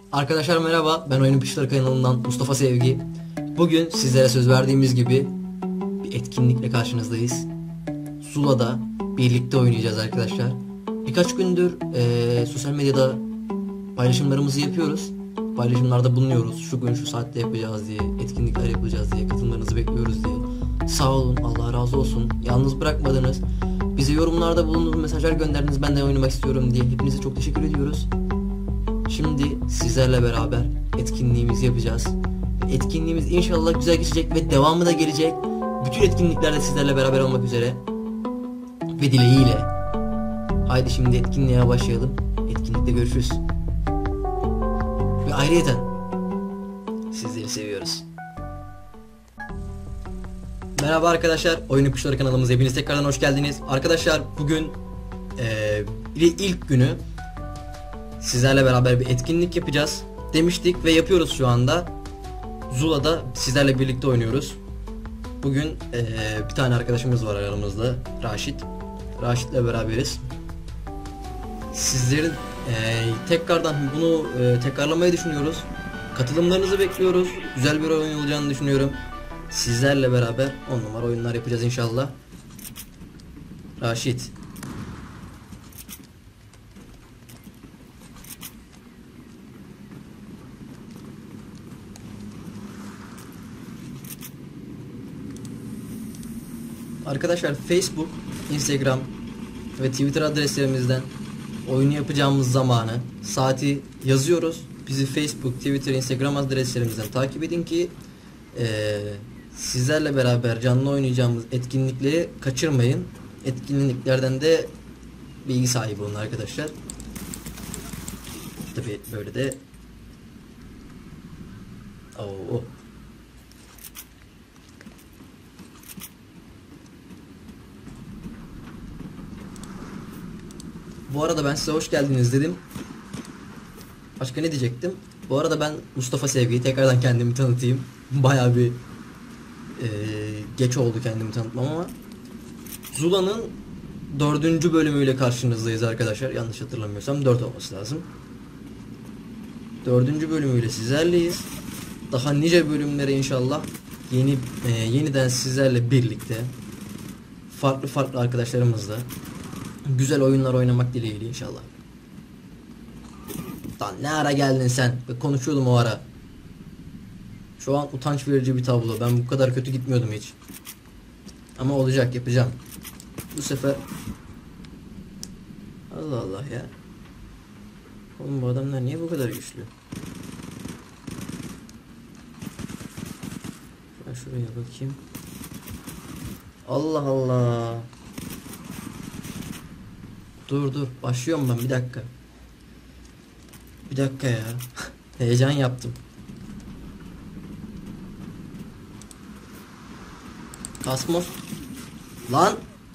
Arkadaşlar merhaba, ben Oyun İpuçları kanalından Mustafa Sevgi. Bugün sizlere söz verdiğimiz gibi bir etkinlikle karşınızdayız. Zula'da birlikte oynayacağız arkadaşlar. Birkaç gündür sosyal medyada paylaşımlarımızı yapıyoruz. Paylaşımlarda bulunuyoruz. Şu gün şu saatte yapacağız diye, etkinlikler yapacağız diye, katılımlarınızı bekliyoruz diye. Sağ olun, Allah razı olsun. Yalnız bırakmadınız. Bize yorumlarda bulunduğunuz mesajlar gönderdiniz. Ben de oynamak istiyorum diye. Hepinize çok teşekkür ediyoruz. Şimdi sizlerle beraber etkinliğimizi yapacağız. Etkinliğimiz inşallah güzel geçecek ve devamı da gelecek. Bütün etkinliklerde sizlerle beraber olmak üzere. Ve dileğiyle. Haydi şimdi etkinliğe başlayalım. Etkinlikte görüşürüz. Ve ayrıyeten sizleri seviyoruz. Merhaba arkadaşlar. Oyun İpuçları kanalımıza hepiniz tekrardan hoş geldiniz. Arkadaşlar bugün ilk günü sizlerle beraber bir etkinlik yapacağız demiştik ve yapıyoruz şu anda. Zula'da sizlerle birlikte oynuyoruz. Bugün bir tane arkadaşımız var aramızda, Raşit. Raşit'le beraberiz. Sizlerin tekrardan bunu tekrarlamayı düşünüyoruz. Katılımlarınızı bekliyoruz. Güzel bir oyun olacağını düşünüyorum. Sizlerle beraber 10 numara oyunlar yapacağız inşallah. Raşit. Arkadaşlar Facebook, Instagram ve Twitter adreslerimizden oyunu yapacağımız zamanı, saati yazıyoruz. Bizi Facebook, Twitter, Instagram adreslerimizden takip edin ki sizlerle beraber canlı oynayacağımız etkinlikleri kaçırmayın. Etkinliklerden de bilgi sahibi olun arkadaşlar. Tabii böyle de Bu arada ben size hoş geldiniz dedim. Başka ne diyecektim? Bu arada ben Mustafa Sevgi. Tekrardan kendimi tanıtayım. Bayağı bir geç oldu kendimi tanıtmam ama Zula'nın 4. bölümüyle karşınızdayız arkadaşlar. Yanlış hatırlamıyorsam 4 olması lazım. 4. bölümüyle sizlerleyiz. Daha nice bölümlere inşallah yeniden sizlerle birlikte farklı arkadaşlarımızla güzel oyunlar oynamak dileğiyle inşallah. Lan ne ara geldin sen? Konuşuyordum o ara. Şu an utanç verici bir tablo. Ben bu kadar kötü gitmiyordum hiç. Ama olacak, yapacağım. Bu sefer Allah Allah ya. Oğlum bu adamlar niye bu kadar güçlü? Şuraya bakayım. Allah Allah. Dur başlıyorum ben, bir dakika. Bir dakika ya. Heyecan yaptım. Kasmos. Lan.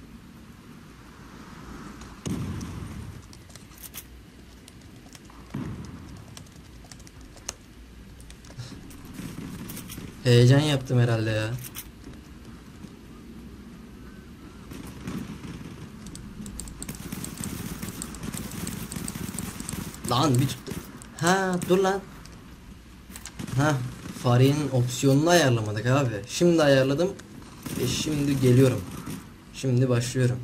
Heyecan yaptım herhalde ya. Lan bir tuttu. Ha dur lan. Ha, farenin opsiyonunu ayarlamadık abi. Şimdi ayarladım ve şimdi geliyorum. Şimdi başlıyorum.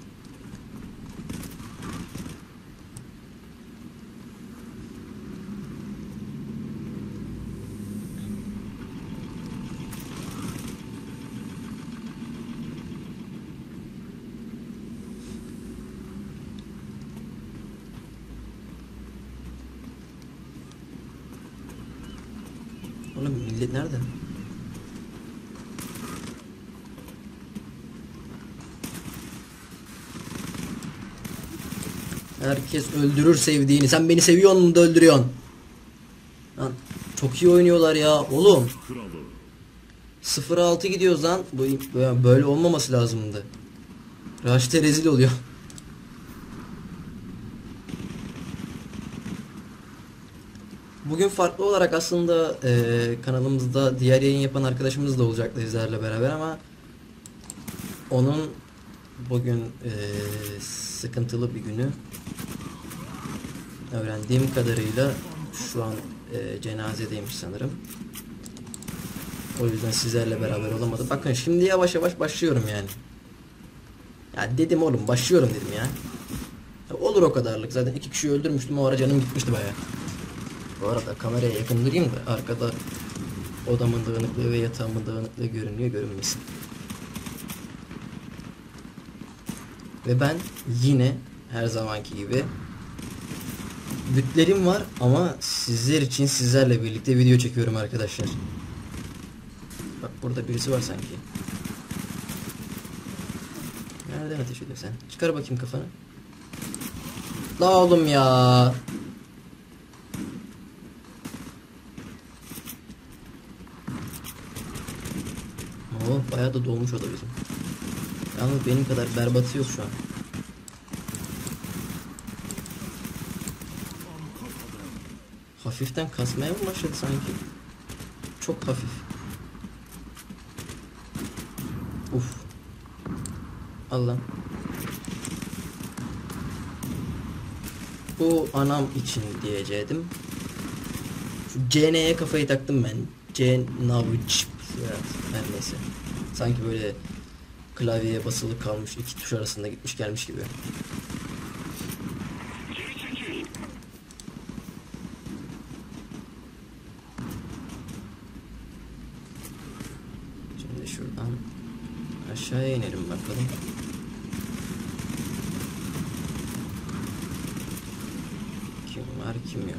Oğlum millet nerede? Herkes öldürür sevdiğini. Sen beni seviyor musun da öldürüyorsun? Lan çok iyi oynuyorlar ya oğlum. 0-6 gidiyoruz lan. Böyle olmaması lazımdı. Raşit'e rezil oluyor. Bugün farklı olarak aslında kanalımızda diğer yayın yapan arkadaşımız da olacaktı sizlerle beraber ama onun bugün sıkıntılı bir günü. Öğrendiğim kadarıyla şu an cenazedeymiş sanırım. O yüzden sizlerle beraber olamadım. Bakın şimdi yavaş yavaş başlıyorum yani. Ya dedim oğlum başlıyorum dedim ya. Olur o kadarlık. Zaten 2 kişiyi öldürmüştüm. O ara canım gitmişti bayağı. Bu arada kameraya yakın durayım da arkada odamın dağınıklığı ve yatağımın dağınıklığı görünüyor, görünmesin. Ve ben yine her zamanki gibi bütlerim var ama sizler için sizlerle birlikte video çekiyorum arkadaşlar. Bak burada birisi var sanki. Nereden ateş ediyorsun sen? Çıkar bakayım kafanı. La oğlum ya. Oh, bayağı da dolmuş o da bizim. Yalnız benim kadar berbatı yok şu an. Hafiften kasmaya mı başladı sanki? Çok hafif. Uf. Allah. Bu anam için diyecektim. Şu CN'ye kafayı taktım ben. Navuç. Her neyse. Sanki böyle klavyeye basılı kalmış, iki tuş arasında gitmiş gelmiş gibi. Şimdi şuradan aşağıya inelim bakalım. Kim var kim yok.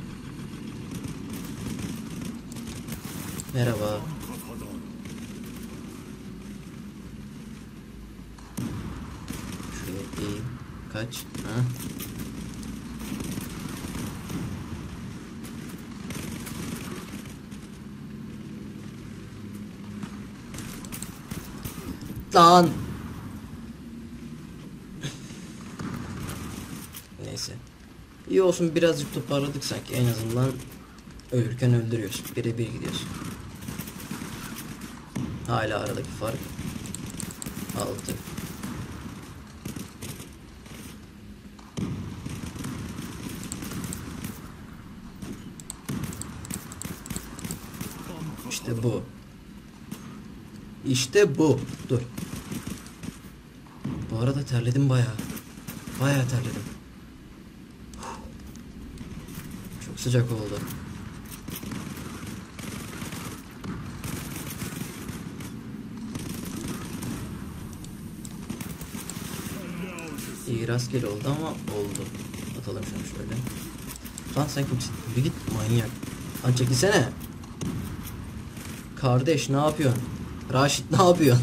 Merhaba. Şöyle eğim. Kaç. Ha? Lan. Neyse. İyi olsun, birazcık toparladık sanki, en azından ölürken öldürüyoruz. Birebir gidiyoruz. Hala aradaki fark 6. İşte bu. İşte bu. Dur. Bu arada terledim bayağı. Bayağı terledim. Çok sıcak oldu. İyi rastgele oldu ama oldu. Atalım şunu şöyle. Lan sen kimsin? Bir git manyak. Lan çekilsene. Kardeş ne yapıyorsun? Raşit ne yapıyorsun?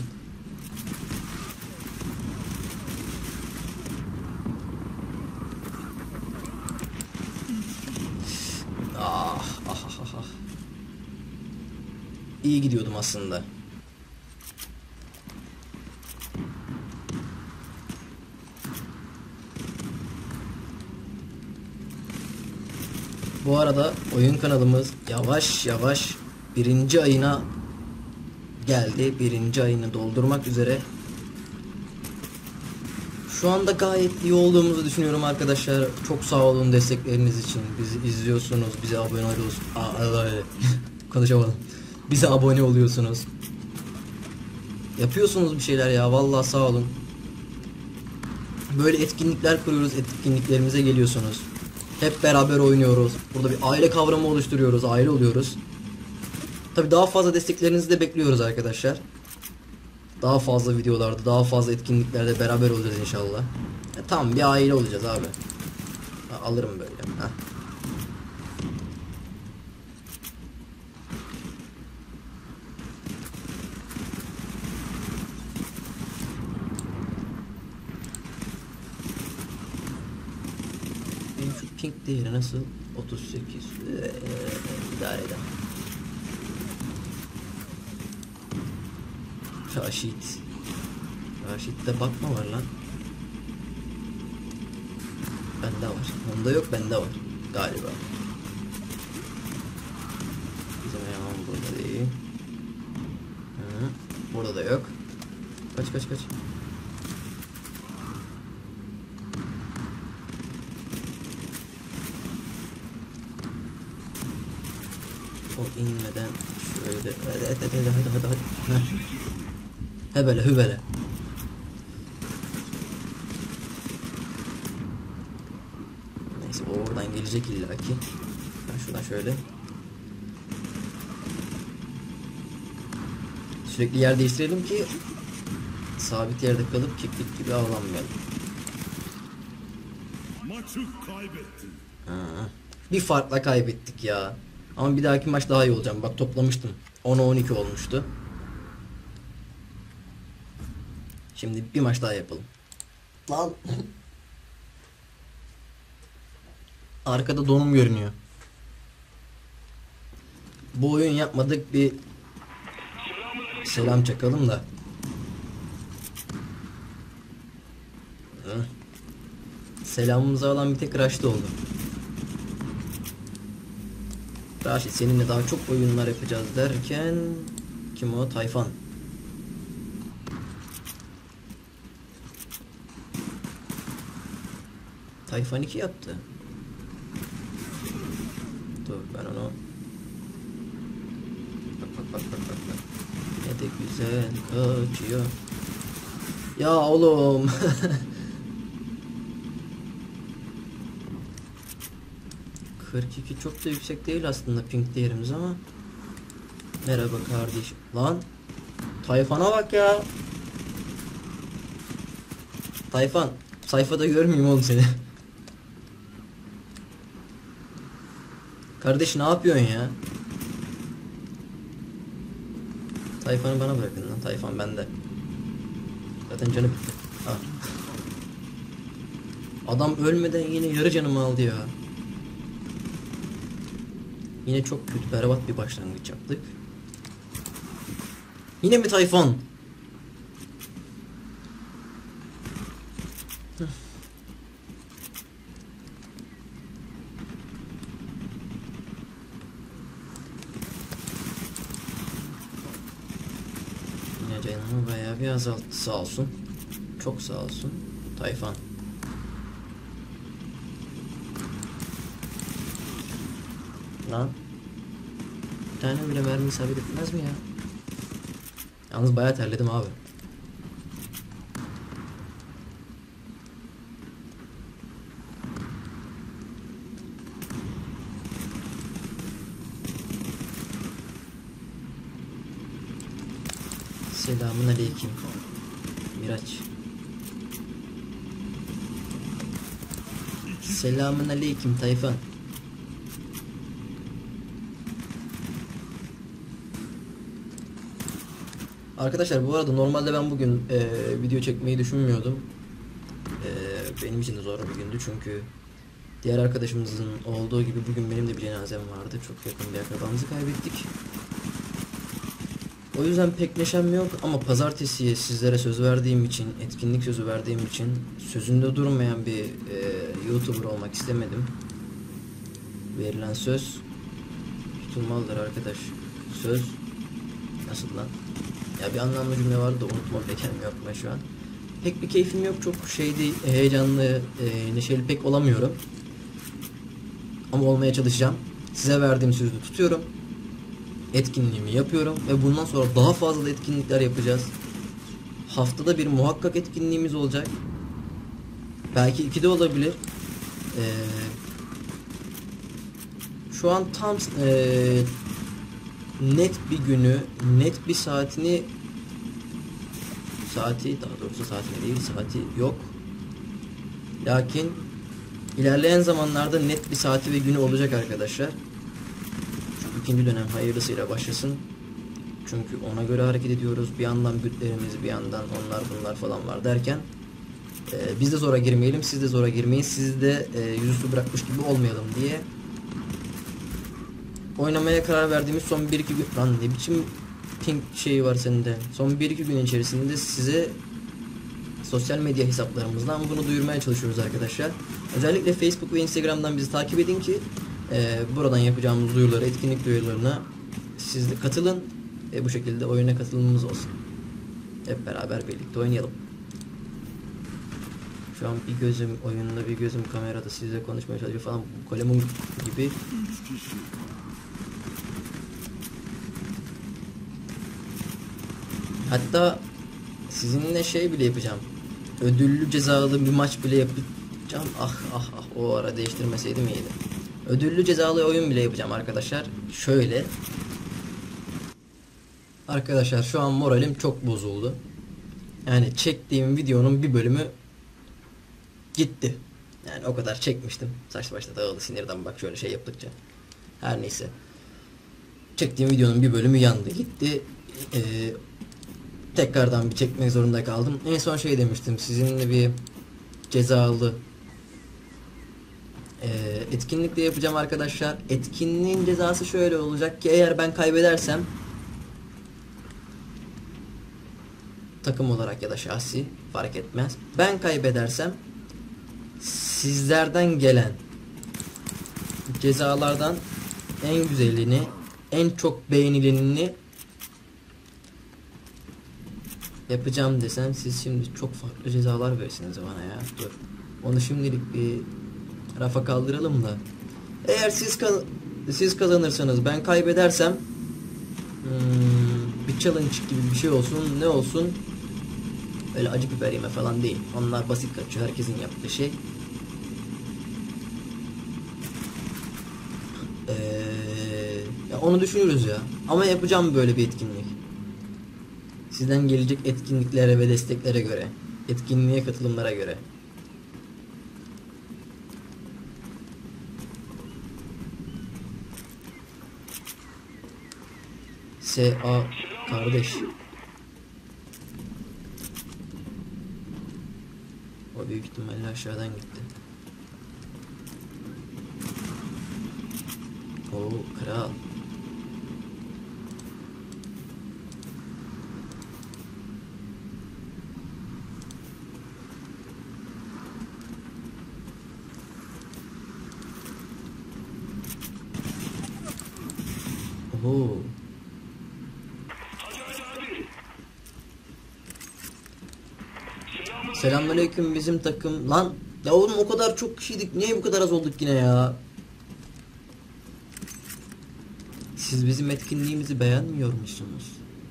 Ah, ah, ah, ah. İyi gidiyordum aslında. Bu arada oyun kanalımız yavaş yavaş 1. ayına geldi. 1. ayını doldurmak üzere. Şu anda gayet iyi olduğumuzu düşünüyorum arkadaşlar. Çok sağ olun destekleriniz için. Bizi izliyorsunuz, bize abone oluyorsunuz. Konuşamadım. Bize abone oluyorsunuz. Yapıyorsunuz bir şeyler ya. Vallahi sağ olun. Böyle etkinlikler kuruyoruz. Etkinliklerimize geliyorsunuz. Hep beraber oynuyoruz. Burada bir aile kavramı oluşturuyoruz. Aile oluyoruz. Tabii daha fazla desteklerinizi de bekliyoruz arkadaşlar. Daha fazla videolarda, daha fazla etkinliklerde beraber olacağız inşallah. Tamam, bir aile olacağız abi. Alırım böyle. Heh. Benim şu ping değeri nasıl? 38. İdare edemem. Raşit. Raşit'te bakma var lan. Bende var. Onda yok, bende var. Galiba. Bizim eleman burada değil. Hı. Burada da yok. Kaç kaç kaç. O inmeden şöyle hadi. Heh. Hübele. Neyse o oradan gelecek illaki. Ben şuradan şöyle. Sürekli yer değiştirelim ki sabit yerde kalıp keklik gibi avlanmayalım. Maçı kaybettin. Bir farkla kaybettik ya. Ama bir dahaki maç daha iyi olacağım. Bak toplamıştım. 10'a 12 olmuştu. Şimdi bir maç daha yapalım. Lan. Arkada donum görünüyor. Bu oyun yapmadık, bir selam çakalım da. Selamımızı alan bir tek Raşit oldu. Raşit seninle daha çok oyunlar yapacağız derken kim o? Tayfan. Tayfan 2 yaptı. Dur ben onu. Bak. Ne de güzel kaçıyor. Ya oğlum. ...42 çok da yüksek değil aslında ping değerimiz ama... Merhaba kardeş. Lan... Tayfan'a bak ya. Tayfan. Sayfada görmeyeyim oğlum seni. Kardeş ne yapıyorsun ya? Tayfan'ı bana bırakın lan. Tayfan bende. Zaten canı bitti. Ha. Adam ölmeden yine yarı canımı aldı ya. Yine çok kötü, berbat bir başlangıç yaptık. Yine mi Tayfan? Yine canımı bayağı bir azalttı, sağ olsun. Çok sağ olsun Tayfan. Lan. Bir tane bile mermi isabet etmez mi ya? Yalnız bayağı terledim abi. Selamun aleyküm Miraç. Selamun aleyküm Tayfan. Arkadaşlar bu arada normalde ben bugün video çekmeyi düşünmüyordum. Benim için de zor bir gündü çünkü diğer arkadaşımızın olduğu gibi bugün benim de bir cenazem vardı. Çok yakın bir akrabamızı kaybettik. O yüzden pek neşem yok ama pazartesiye sizlere söz verdiğim için, etkinlik sözü verdiğim için sözünde durmayan bir YouTuber olmak istemedim. Verilen söz tutulmalıdır arkadaş. Söz nasıl lan? Ya bir anlamlı cümle vardı da unutmam bile gelmiyor aklıma şu an. Pek bir keyfim yok, çok şeydi, heyecanlı, neşeli pek olamıyorum. Ama olmaya çalışacağım. Size verdiğim sözü tutuyorum. Etkinliğimi yapıyorum ve bundan sonra daha fazla etkinlikler yapacağız. Haftada bir muhakkak etkinliğimiz olacak. Belki 2 de olabilir. Şu an tam net bir günü, net bir saatini, daha doğrusu saatini değil, saati yok. Lakin ilerleyen zamanlarda net bir saati ve günü olacak arkadaşlar. Şu ikinci dönem hayırlısıyla başlasın. Çünkü ona göre hareket ediyoruz. Bir yandan bütlerimiz, bir yandan onlar bunlar falan var derken biz de zora girmeyelim, siz de zora girmeyin, siz de yüzüstü bırakmış gibi olmayalım diye oynamaya karar verdiğimiz son 1-2 gün... Lan ne biçim ping şeyi var sende. Son 1-2 gün içerisinde size sosyal medya hesaplarımızdan bunu duyurmaya çalışıyoruz arkadaşlar. Özellikle Facebook ve Instagram'dan bizi takip edin ki buradan yapacağımız duyuruları, etkinlik duyurularına siz de katılın. Bu şekilde oyuna katılımımız olsun. Hep beraber birlikte oynayalım. Şu an bir gözüm oyunda, bir gözüm kamerada sizle konuşmaya çalışıyor falan. Kalemun gibi. Hatta sizinle şey bile yapacağım. Ödüllü cezalı bir maç bile yapacağım. O ara değiştirmeseydim iyiydi. Ödüllü cezalı oyun bile yapacağım arkadaşlar. Şöyle. Arkadaşlar şu an moralim çok bozuldu. Yani çektiğim videonun bir bölümü gitti. Yani o kadar çekmiştim. Saç başta dağıldı sinirden bak şöyle şey yaptıkça. Her neyse. Çektiğim videonun bir bölümü yandı gitti. Tekrardan bir çekmek zorunda kaldım. En son şey demiştim. Sizinle bir cezalı etkinlik de yapacağım arkadaşlar. Etkinliğin cezası şöyle olacak ki eğer ben kaybedersem takım olarak ya da şahsi fark etmez. Ben kaybedersem sizlerden gelen cezalardan en güzelini, en çok beğenilenini yapacağım desem siz şimdi çok farklı cezalar verirsiniz bana ya. Dur. Onu şimdilik bir rafa kaldıralım da. Eğer siz kazanırsanız ben kaybedersem bir challenge gibi bir şey olsun. Ne olsun? Öyle acı biber yeme falan değil. Onlar basit kaçıyor. Herkesin yaptığı şey. Ya onu düşünürüz ya. Ama yapacağım böyle bir etkinlik. Sizden gelecek etkinliklere ve desteklere göre. Etkinliğe katılımlara göre. S.A. kardeş. O büyük ihtimalle aşağıdan gitti. Oo kral. Oo. Selamünaleyküm bizim takım. Lan ya oğlum o kadar çok kişiydik. Niye bu kadar az olduk yine ya? Siz bizim etkinliğimizi beğenmiyor musunuz?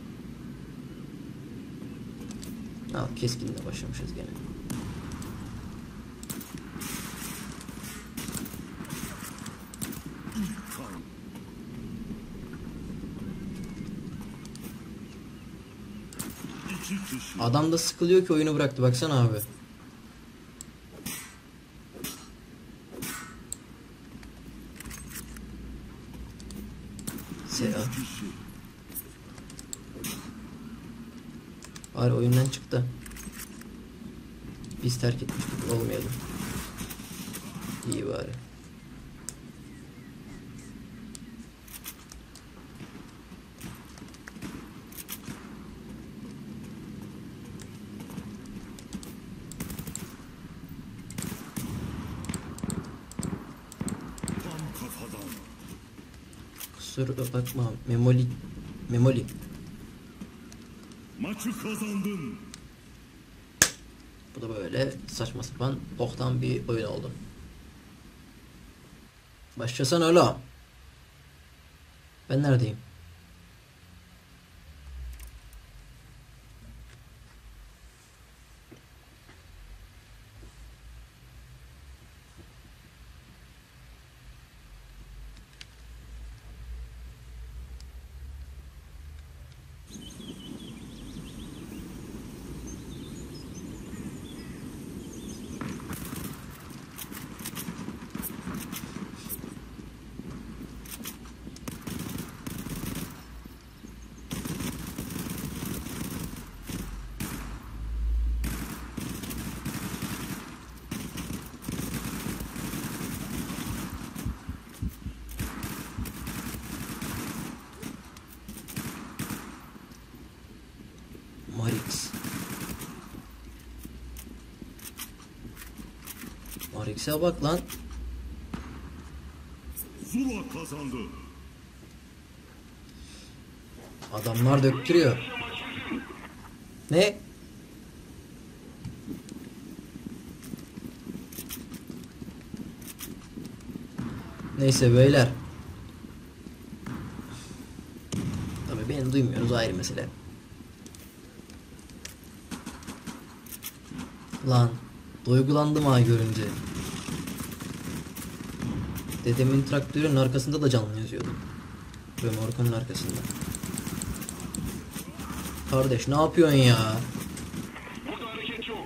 Al keskinle başlamışız gene. Adam da sıkılıyor ki oyunu bıraktı baksana abi. Selam. Bari oyundan çıktı. Biz terk etmiştik olmayalım. İyi bari. Kusura bakma Memoli. Maçı kazandın. Bu da böyle saçma sapan boktan bir oyun oldu. Başlasana öyle. Ben neredeyim? Marix'e bak lan. Zula kazandı. Adamlar döktürüyor. Ne? Neyse beyler. Tabii beni duymuyoruz ayrı mesele. Lan duygulandım ha görünce. Dedemin traktörün arkasında da canlı yazıyordu. Römorkanın arkasında. Kardeş ne yapıyorsun ya? Burada hareket yok.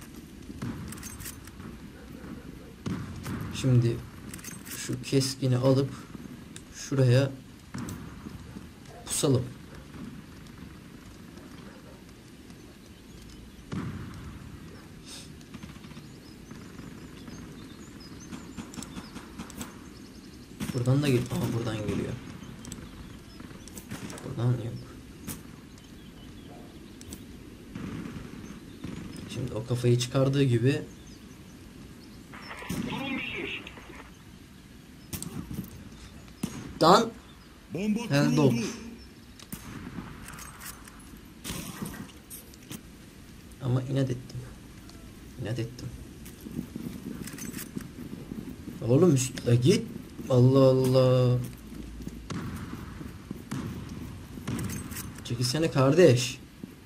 Şimdi şu keskini alıp şuraya pusalım. Buradan da geliyor. Aha buradan geliyor. Buradan yok. Şimdi o kafayı çıkardığı gibi Durum bilir. dan Bomba Heldok. kuruldu. Ama inat ettim. İnat ettim. Oğlum üstüne git. Allah Allah. Çekilsene kardeş.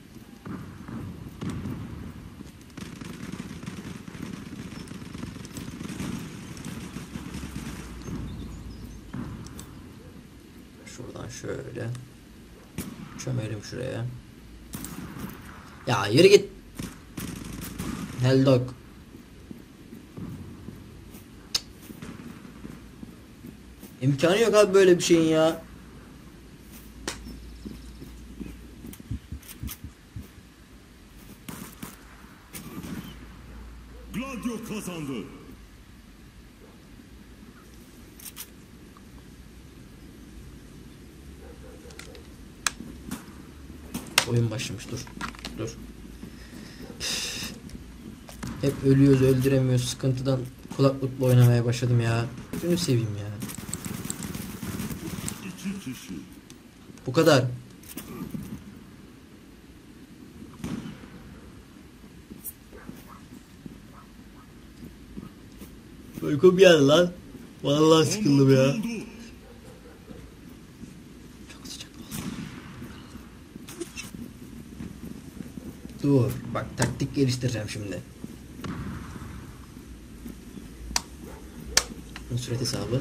Şuradan şöyle çömelim şuraya. Ya yürü git. Heldok. İmkanı yok abi böyle bir şeyin ya. Gladio kazandı. Oyun başlamış, dur. Dur. Hep ölüyoruz, öldüremiyoruz. Sıkıntıdan kulaklıkla oynamaya başladım ya. Şunu seveyim ya. 2 kişi. Bu kadar. Uykum geldi lan. Vallahi sıkıldım ya. kuruldu. Çok sıcak oldu. Dur. Bak taktik geliştireceğim şimdi. Nusret hesabı.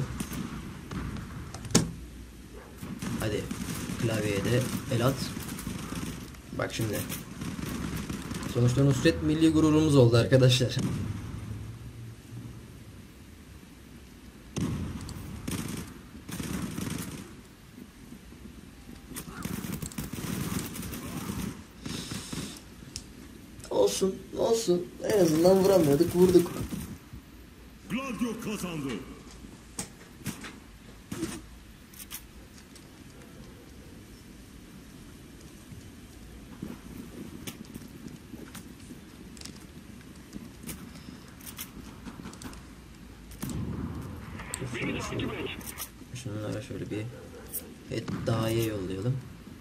Hadi. Klavyeye de el at. Bak şimdi. Sonuçta Nusret milli gururumuz oldu arkadaşlar. Olsun, olsun. En azından vuramıyorduk, vurduk. Gladio kazandı. Şunlara şöyle bir Fedda'ya yollayalım.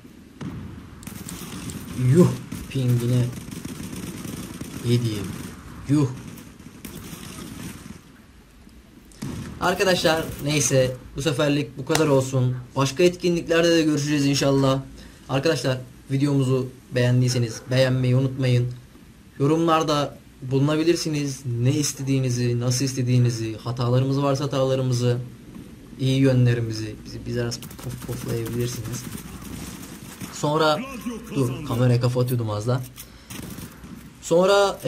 Yuh pingine yediğim. Yuh. Arkadaşlar neyse bu seferlik bu kadar olsun. Başka etkinliklerde de görüşeceğiz inşallah. Arkadaşlar videomuzu beğendiyseniz beğenmeyi unutmayın. Yorumlarda bulunabilirsiniz. Ne istediğinizi, nasıl istediğinizi, hatalarımız varsa hatalarımızı, iyi yönlerimizi bizi biraz poflayabilirsiniz. Sonra dur kameraya kafa atıyordum az da. Sonra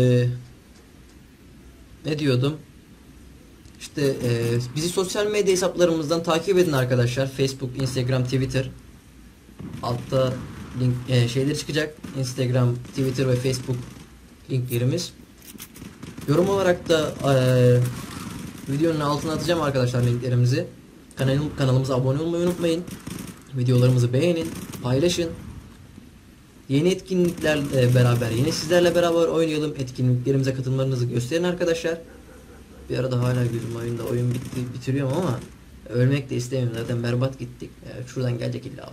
ne diyordum? İşte bizi sosyal medya hesaplarımızdan takip edin arkadaşlar. Facebook, Instagram, Twitter. Altta link şeyleri çıkacak. Instagram, Twitter ve Facebook linklerimiz. Yorum olarak da videonun altına atacağım arkadaşlar linklerimizi. Kanalımıza abone olmayı unutmayın. Videolarımızı beğenin, paylaşın. Yeni etkinliklerle beraber, yine sizlerle beraber oynayalım. Etkinliklerimize katılmanızı gösterin arkadaşlar. Bir arada hala gözüm oyunda, oyun bitti, bitiriyorum ama ölmek de istemiyorum, zaten berbat gittik. Şuradan gelecek illa.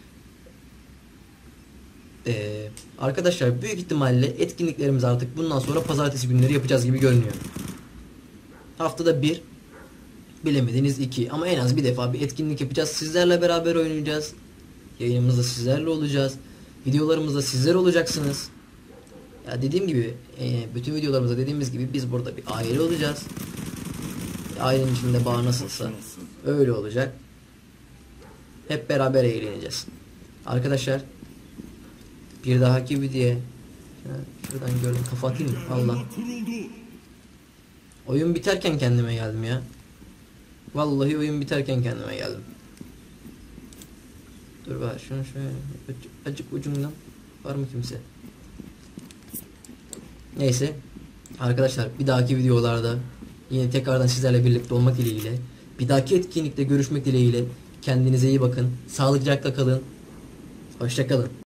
Arkadaşlar büyük ihtimalle etkinliklerimizi artık bundan sonra pazartesi günleri yapacağız gibi görünüyor. Haftada bir, bilemediniz iki, ama en az bir defa bir etkinlik yapacağız. Sizlerle beraber oynayacağız. Yayınımızda sizlerle olacağız. Videolarımızda sizler olacaksınız. Ya dediğim gibi bütün videolarımızda dediğimiz gibi biz burada bir aile olacağız. Ailenin içinde bağ nasılsa öyle olacak. Hep beraber eğleneceğiz. Arkadaşlar bir dahaki videoya şuradan gördüm, kafa atayım mı? Allah. Kuruldu. Oyun biterken kendime geldim ya. Vallahi oyun biterken kendime geldim. Dur bak şunu şöyle acık ucundan, var mı kimse? Neyse arkadaşlar, bir dahaki videolarda yine tekrardan sizlerle birlikte olmak dileğiyle, bir dahaki etkinlikte görüşmek dileğiyle, kendinize iyi bakın, sağlıcakla kalın, hoşça kalın.